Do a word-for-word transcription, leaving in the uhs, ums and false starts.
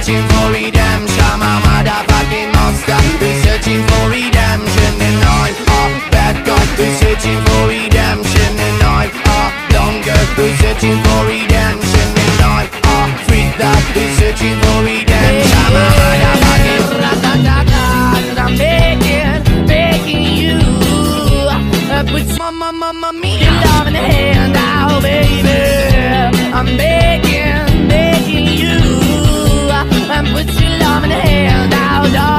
searching for redemption. I'm a motherfucking monster who's searching for redemption. And I'm a bad guy who's searching for redemption. And I'm a longer who's searching for redemption. And I'm a freak that who's searching for redemption. I'm a motherfucking I'm begging, begging you, uh, put my, my, my, my, me your love in the hand out, baby. I'm begging, begging you, uh, put your love in the hand out, dog.